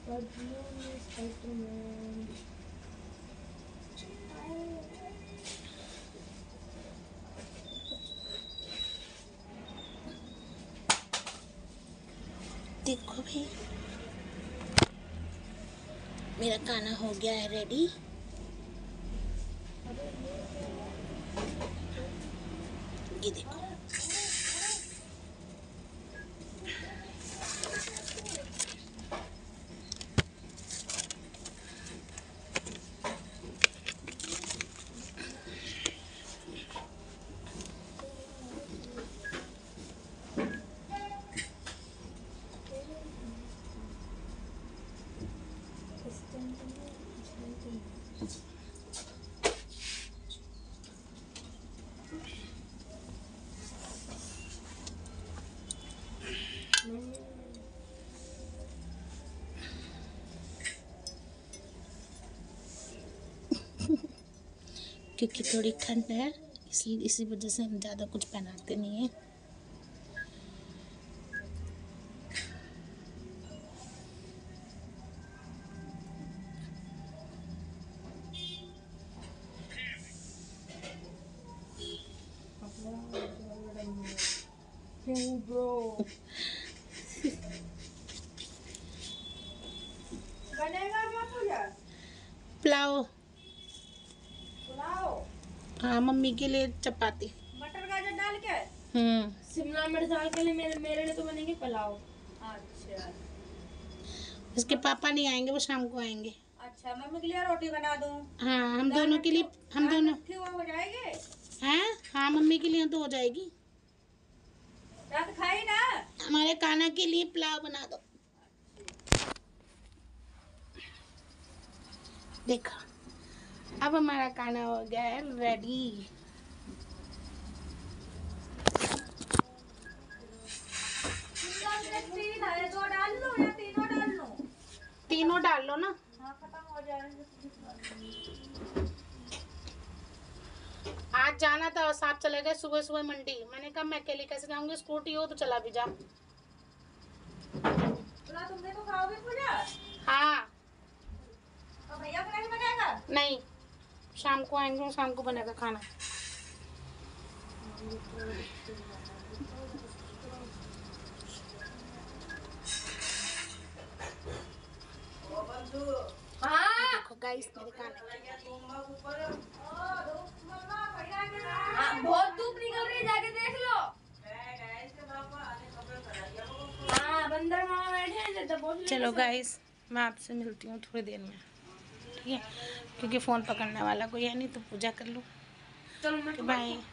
देखो भाई, मेरा खाना हो गया है रेडी। ये देखो, क्योंकि थोड़ी ठंड है इसलिए इसी वजह से हम ज़्यादा कुछ पहनाते नहीं हैं। बनेगा क्या पूजा? पुलाव। पुलाव? हाँ, मम्मी के लिए चपाती। मटर गाजर डाल के? शिमला मिर्च डाल के लिए मेरे लिए तो बनेंगे पुलाव। अच्छा, उसके पापा नहीं आएंगे, वो शाम को आएंगे। अच्छा, मम्मी के लिए रोटी बना दूं? हाँ, हम दोनों के लिए, हम दोनों हो जाएगी? हैं। हाँ, मम्मी के लिए तो हो जाएगी। रात खाई ना? हमारे काना के लिए पुलाव बना दो। देखो, अब हमारा खाना हो गया है रेडी। दो डाल लो या तीनों डाल लो? तीनों डाल लो ना। हाँ, खत्म हो जाएंगे। आज जाना था और साथ चले गए सुबह सुबह मंडी। मैंने कहा मैं अकेले कैसे जाऊंगी, स्कूटी हो तो चला भी जा। तुमने तो खाओगे पूजा? हाँ। तो भैया को नहीं बनाएगा? नहीं, शाम को आएंगे, शाम को बनेगा खाना। देखो गाइस, मेरे खाने बहुत धूप निकल रही है, जाके देख लो। हाँ, बंदर मामा बैठे हैं तो बोल। चलो गाइस, मैं आपसे मिलती हूँ थोड़ी देर में, ठीक है? क्योंकि फ़ोन पकड़ने वाला कोई है नहीं, तो पूजा कर लूँ। चलो, बाय।